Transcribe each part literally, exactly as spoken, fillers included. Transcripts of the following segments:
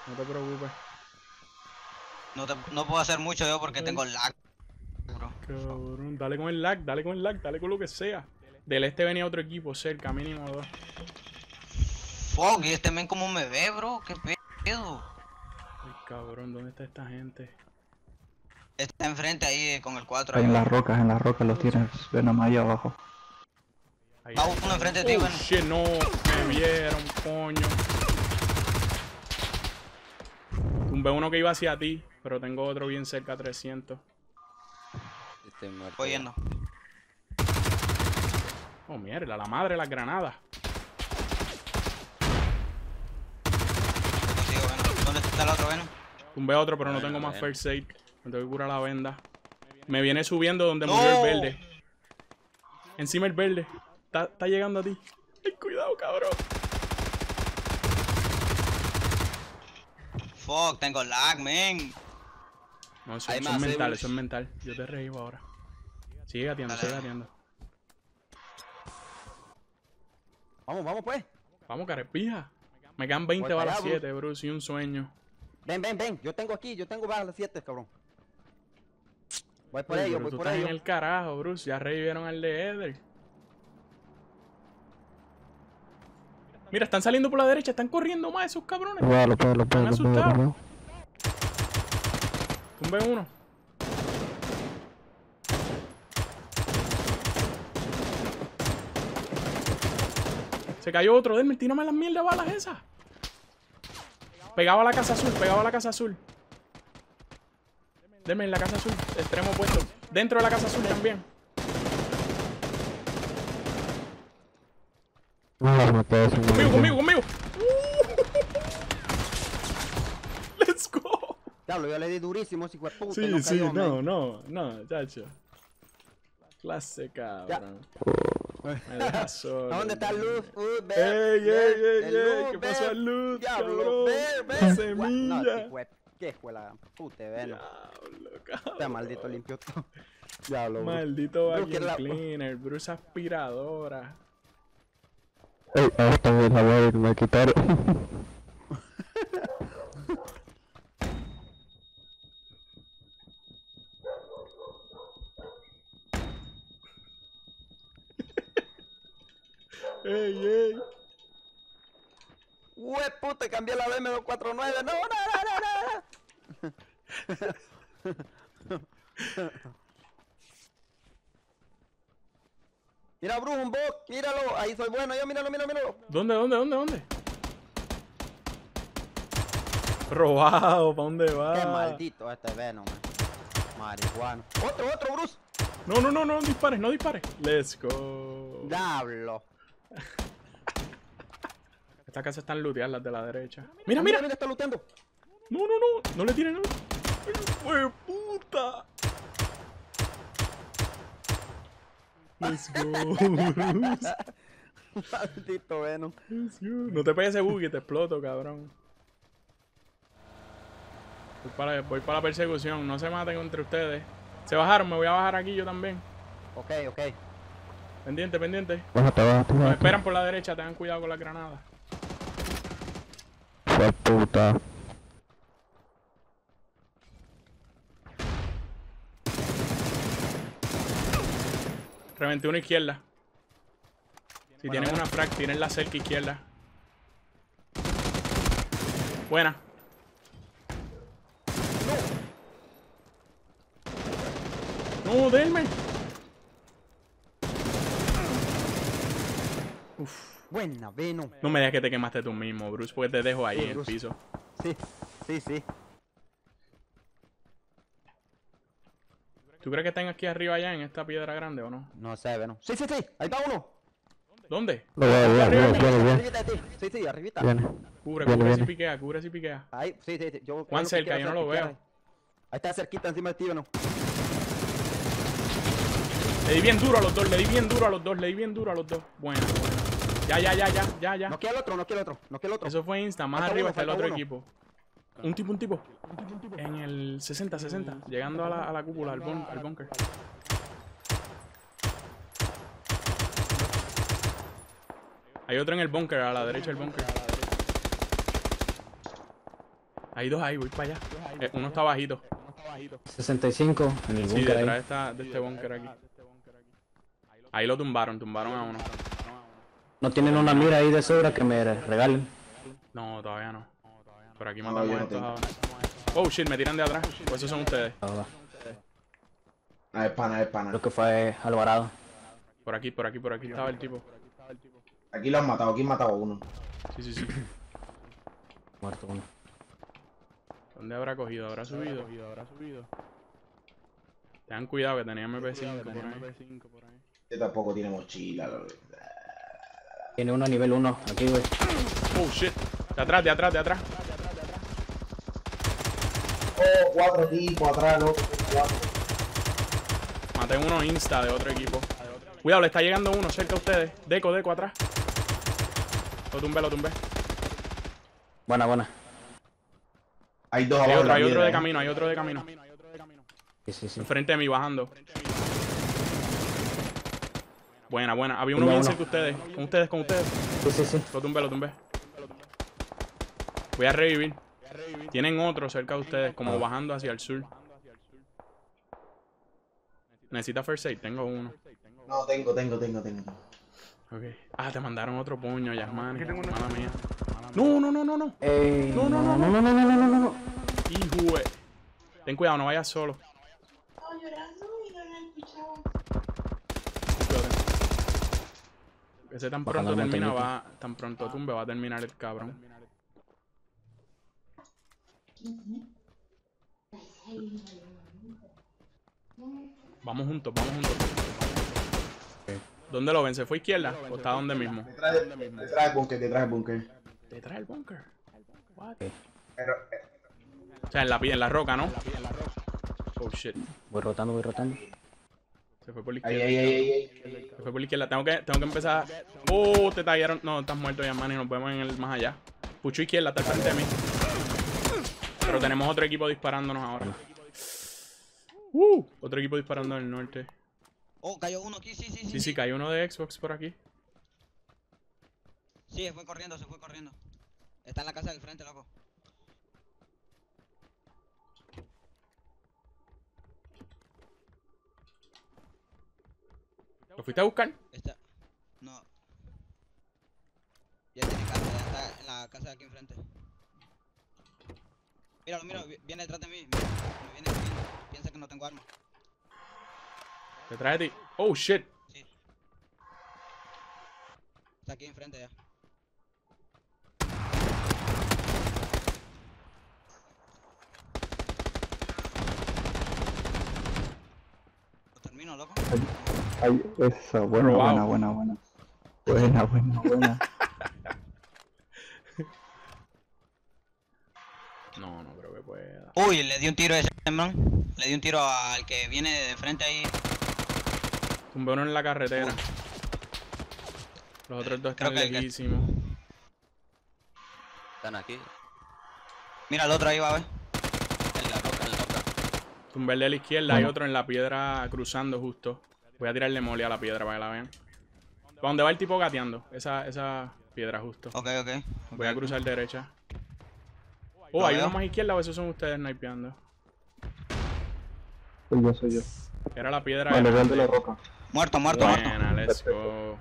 No te preocupes. No, te, no puedo hacer mucho yo porque Ay. tengo lag, bro. Cabrón, dale con el lag, dale con el lag, dale con lo que sea. Del este venía otro equipo, cerca, mínimo dos. Fuck, y este men como me ve, bro. ¿Qué pedo? Ay, cabrón, ¿dónde está esta gente? Está enfrente ahí eh, con el cuatro. Ahí Ahí en va. las rocas, en las rocas los tienes, Venom ahí abajo. Ahí, Va ahí, uno ahí. enfrente de ti, Oh, bueno. shit, no, me vieron, coño. Tumbé uno que iba hacia ti, pero tengo otro bien cerca a trescientos. Estoy muerto. Voy yendo. Oh, mierda, la madre de las granadas. Consigo, bueno. ¿Dónde está el otro, bueno? Tumbé otro, pero no Bueno, tengo más bueno. first aid. Me tengo que curar la venda. Me viene subiendo donde ¡No! murió el verde. Encima el verde. Está, está llegando a ti. Ay, cuidado, cabrón. Fuck, tengo lag, men. No, eso, Hay eso más, es eh, mental, Bruce. eso es mental. Yo te reíbo ahora. Sigue gateando, Dale, sigue dale. gateando. Vamos, vamos pues. Vamos, carepija. Me quedan veinte Voy para balas allá, siete, Bruce, y un sueño. Ven, ven, ven. Yo tengo aquí, yo tengo balas siete, cabrón. Voy por Uy, ellos, pero voy tú por estás ellos. en el carajo, Bruce. Ya revivieron al de Eder. Mira, están saliendo por la derecha. Están corriendo más esos cabrones. Lo veo, lo veo, lo veo, Me han lo veo, lo asustado. veo. Tumbé uno. Se cayó otro. Denme, tírame las mierda balas esas. Pegado a la casa azul, pegado a la casa azul. Denme en la casa azul, extremo opuesto. Dentro de la casa azul también. No, me quedé sin Conmigo, munición. conmigo, conmigo. Let's go. Diablo, yo le di durísimo, ese hijo de puta. y Sí, no sí, cayó, no, men. no, no, chacho. Clase cabrón. Me dejas solo. ¿A dónde está el luz? Uh, ve, ¡Ey, ve, ey, ey, el ey! luz, ¿Qué ve. pasó al luz, Diablo, cabrón? ve, ve. La No, semilla. este fue, ¿qué fue la puta, Venom? Diablo, Este cabrón. maldito limpió todo. Diablo, bro. Maldito Bro, vacuum que la- cleaner, Bruce aspiradora. Ey, esta vez la voy a ir, me quitaron. ¡Ey, ey! Hue puta, cambié la B M doscientos cuarenta y nueve. No, no, no, no, no. Mira, Bruce, un bot, míralo. Ahí soy bueno, yo, míralo, míralo, míralo. ¿Dónde, dónde, dónde, dónde? Robado, ¿para dónde va? Qué maldito este Venom, man. Marihuana. Otro, otro, Bruce. No, no, no, no dispares, no dispares. Let's go. Diablo. Estas casas están looteadas, las de la derecha. Mira, mira. Mira, está luteando. No, no, no. No le tiren, no. ¡Fue puta! Let's go, Bruce. Maldito Venom. Let's go. No te pegues ese buggy, te exploto, cabrón. Voy para, voy para la persecución, no se maten entre ustedes. Se bajaron, me voy a bajar aquí yo también. Ok, ok. Pendiente, pendiente. Bájate, bájate, Nos bájate. esperan por la derecha, tengan cuidado con las granadas. Fue puta. Reventé una izquierda. Si Bueno, tienen bueno. una frag, tienen la cerca izquierda. Buena. No, denme. Uf. Buena, Venom. No me digas que te quemaste tú mismo, Bruce, porque te dejo ahí Sí, en el Bruce. piso. Sí, sí, sí. ¿Tú crees que están aquí arriba allá en esta piedra grande o no? No sé, Venom. Sí, sí, sí. Ahí va uno. ¿Dónde? Lo veo, bien, Arriba, bien, bien, bien. Arribita de ti. Sí, sí, arribita. Viene. Cubre, Viene, cubre si viene. piquea, cubre si piquea. Ahí, sí, sí, sí. Yo, Juan yo cerca, quiero yo no hacer lo piquear veo. ahí. Ahí está cerquita encima de ti, Venom. Le di bien duro a los dos, le di bien duro a los dos, le di bien duro a los dos. Bueno, bueno. Ya, ya, ya, ya, ya, ya. No quiero el otro, no quiero el otro, no quiero el otro. Eso fue insta, más Falta arriba uno, está el falta otro uno. equipo. Un tipo, un tipo. En el sesenta, sesenta, llegando a la, a la cúpula, al, bun- al bunker. Hay otro en el bunker, a la derecha del bunker. Hay dos ahí, voy para allá. Eh, uno está bajito. sesenta y cinco en el Sí, búnker detrás ahí. está de este búnker aquí. Ahí lo tumbaron, tumbaron a uno. ¿No tienen una mira ahí de sobra que me regalen? No, todavía no. Por aquí No, matamos yo a no estos tengo. ahora. Oh shit, me tiran de atrás. Pues esos son ustedes. Ah, va. Ah, es pana, es pana. Creo que fue Alvarado. Por aquí, por aquí, por aquí estaba el tipo. Aquí lo han matado, aquí han matado a uno. Sí, sí, sí. Muerto uno. ¿Dónde habrá cogido? ¿Habrá subido? Tengan cuidado que tenía M P cinco por ahí. Este tampoco tiene mochila. Lo... Tiene uno a nivel uno aquí, güey. Oh shit. De atrás, de atrás, de atrás. Oh, cuatro tipos atrás, loco. Cuatro. Maté uno insta de otro equipo. Cuidado, le está llegando uno cerca a ustedes. Deco, deco, atrás. Lo tumbé, lo tumbé. Buena, buena. Hay dos Hay abajo. otro, en hay la otro piedra, de eh. camino, hay otro de camino. Sí, sí, sí. Enfrente de mí, bajando. Buena, buena. Había uno Uno, bien uno. cerca de ustedes. Con ustedes, con ustedes. Sí, sí, sí. Lo tumbé, lo tumbé. Voy a revivir. Tienen otro cerca de ustedes, como Ah. bajando hacia el sur. Necesita first aid, tengo uno. No, tengo, tengo, tengo, tengo. Ok. Ah, te mandaron otro puño, Yasmani. Mala mía. No, no, no, no, no. Ey, No, no, no, no, no, no, no, no, no, no. Hijo de... Ten cuidado, no vayas solo. Estaba llorando y no la escuchaba. Cuídate. Ese tan Bajando pronto la termina, montañita. va... Tan pronto tumbe, va a terminar el cabrón. Vamos juntos, vamos juntos. ¿Dónde lo ven? ¿Se fue a izquierda? ¿O está donde mismo? Detrás del detrás del búnker, detrás del búnker. Detrás del búnker. What? Pero, eh, O sea, en la, pi- en la roca, ¿no? Oh shit. Voy rotando, voy rotando. Se fue por la ahí, izquierda. ahí, ahí, ahí, ahí. Se fue por la izquierda. Tengo que, tengo que empezar. Oh, te tallaron. No, estás muerto ya, man. Y nos vemos en el más allá. Pucho izquierda, está al frente de mí. Pero tenemos otro equipo disparándonos ahora. Uh, otro equipo disparando en el norte. Oh, cayó uno aquí, sí, sí, sí. Sí, sí, cayó uno de Xbox por aquí. Sí, se fue corriendo, se fue corriendo. Está en la casa del frente, loco. ¿Lo fuiste a buscar? Está... No. Ya tiene casa, ya está en la casa de aquí enfrente. Míralo, míralo, vi- viene detrás de mí. Me viene siguiendo. Piensa que no tengo arma. Detrás de ti. Oh shit. Sí. Está aquí enfrente ya. Lo termino, loco. Ay, eso, buena, Robado. buena, buena, buena. Buena, buena, buena. No, no creo que pueda. Uy, le di un tiro a ese man. Le di un tiro al que viene de frente ahí. Tumbé uno en la carretera. Los otros dos Creo están que el que- lejísimos. Están aquí, Mira, el otro ahí va a ver. en la roca, en la roca. Tumbé el de la izquierda, hay otro en la piedra cruzando justo. Voy a tirarle mole a la piedra para que la vean. ¿Para dónde va el tipo gateando? Esa, esa piedra justo. Ok, ok. Voy a cruzar derecha. Oh, Lo hay veo. uno más izquierda o esos son ustedes snipeando. Soy yo, soy yo. Era la piedra Vale, grande. vean de la roca. Muerto, muerto, muerto. Buena, let's go.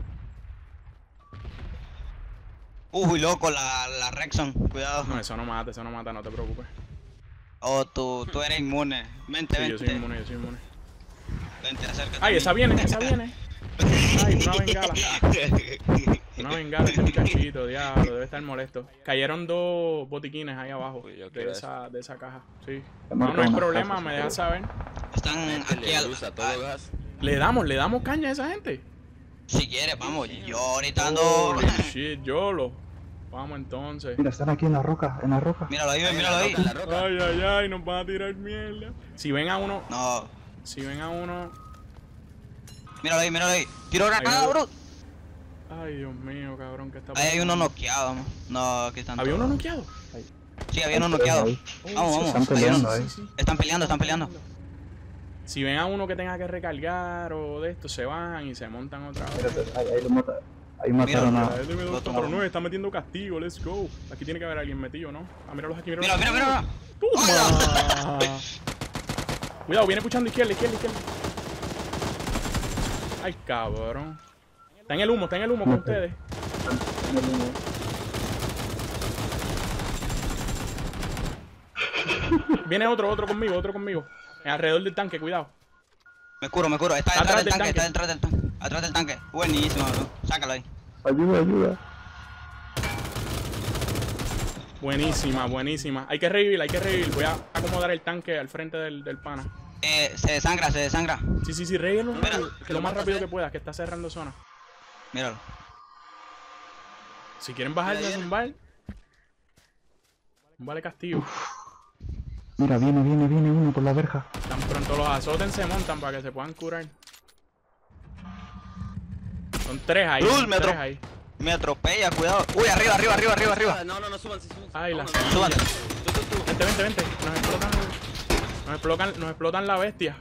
Uy, loco, la, la Rexon. Cuidado. No, eso no mata, eso no mata, no te preocupes. Oh, tú, tú eres inmune. Vente, Sí, yo vente. soy inmune, yo soy inmune. Vente, acércate. a Ay, mí. esa viene, esa viene. Ay, una bengala. Una bengala ese muchachito, diablo, debe estar molesto. Cayeron dos botiquines ahí abajo Uy, yo de quiero esa, de esa caja. Sí. Te No, marco no hay una problema, casa, me si dejas quieres. saber. Están aquí Métele al... luz a todo gas. Le damos, le damos caña a esa gente. Si quieres, vamos. Yo ahorita ando... Holy shit, YOLO. Vamos entonces. Mira, están aquí en la roca, en la roca. Míralo ahí, míralo ahí. En la roca. Ay, ay, ay, nos van a tirar mierda. Si ven a uno, No. si ven a uno. Míralo ahí, míralo ahí. Tiro Ahí granada, no- bro. Ay, Dios mío, cabrón, ¿qué está Ahí hay pasando? uno noqueado, ¿no? No, aquí están ¿Había todos. uno noqueado? Sí, había uno noqueado. Ahí. Vamos, sí, vamos. Están Hay peleando uno- ahí. Sí, sí. Están peleando, están peleando. Si ven a uno que tenga que recargar o de esto, se bajan y se montan otra vez. Mírate, ahí, ahí lo mata. Ahí mataron Mira, a... La L M dos Lo cuatro tomaron. nueve está metiendo castigo, let's go. Aquí tiene que haber alguien metido, ¿no? Ah, míralos aquí, míralos Mira, aquí. mira, mira. ¡Toma! Cuidado, viene puchando izquierda, izquierda, izquierda. Ay, cabrón. Está en el humo, está en el humo con ustedes. Viene otro, otro conmigo, otro conmigo. Alrededor del tanque, cuidado. Me curo, me curo. Está Atrás detrás del del tanque, tanque. está detrás del tanque. Atrás del tanque. Buenísimo, bro. Sácalo ahí. Ayuda, ayuda. Buenísima, buenísima. Hay que revivir, hay que revivir. Voy a acomodar el tanque al frente del, del pana. Eh, se desangra, se desangra. Sí, sí, sí, revívelo Mira, rápido, lo más rápido que puedas, que está cerrando zona. Míralo. Si quieren bajarse a zumbar, vale castigo. Mira, viene, viene, viene uno por la verja. Tan pronto los azoten se montan para que se puedan curar. Son tres ahí, Luz, son me tres atro- ahí. Me atropella, cuidado. Uy, arriba, arriba, arriba, arriba, arriba. No, no, no, súbanse, súbanse. Ay, la Vámonos. Súbate. Tú, tú, tú. Vente, vente, vente. Nos explotan. Nos explotan, nos explotan la bestia.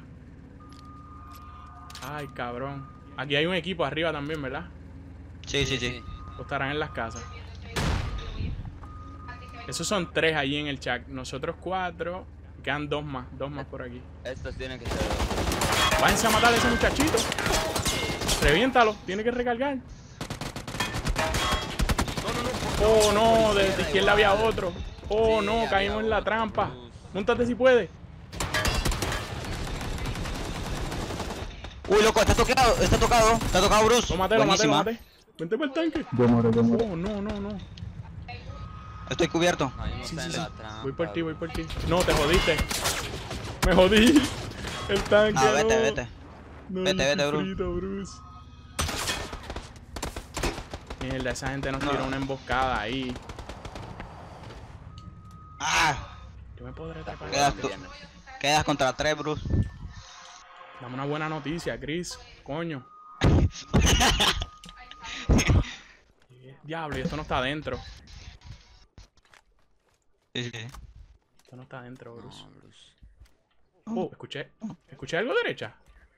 Ay, cabrón. Aquí hay un equipo arriba también, ¿verdad? Sí, sí, sí. O estarán en las casas. Esos son tres allí en el chat. Nosotros cuatro. Quedan dos más. Dos más por aquí. Estos tienen que ser. Váyanse a matar a ese muchachito. Reviéntalo. Tiene que recargar. Oh, no. De de izquierda había otro. Oh, Sí, no. había Caímos en la otro. trampa. Móntate si puedes. Uy, loco, está tocado, está tocado. Está tocado, Bruce. Lo maté, lo maté, lo Buenísima. maté. Vente para el tanque. Yo muero, yo muero. Oh, no, no, no. Estoy cubierto. Ahí no Sí, está sí, en sí. la trampa, Voy por ti, voy bro. por ti. No, te jodiste. Me jodí. El tanque. Ah, vete, no. vete. No, Vete, yo vete, estoy Bruce. frito, Bruce. Mierda, esa gente nos No. tiró una emboscada ahí. Ah, Yo me podré tapar. quedas, tú- quedas contra tres, Bruce. Dame una buena noticia, Chris. Coño. Diablo, y esto no está adentro. Sí, sí, sí. Esto no está adentro, Bruce. No, Bruce. Oh, escuché. ¿Escuché algo derecha?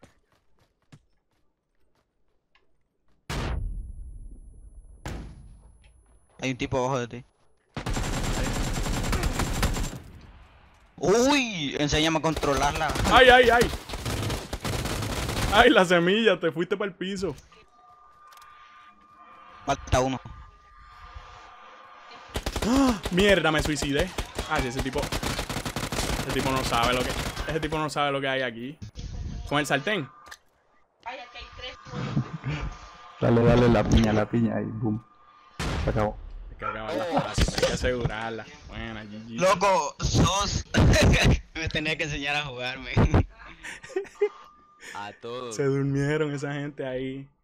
Hay un tipo abajo de ti. Uy, enséñame a controlarla. ¡Ay, ay, ay! ¡Ay, la semilla! Te fuiste para el piso. Falta uno. Mierda, me suicidé. Ay, ese tipo. Ese tipo no sabe lo que. Ese tipo no sabe lo que hay aquí. Con el sartén. Vaya, que hay tres. Dale, dale la piña, la piña y boom. Se acabó. Hay que acabarla fácil, hay que asegurarla. Buena, G G. Loco, sos. Me tenía que enseñar a jugarme. A todos. Se durmieron esa gente ahí.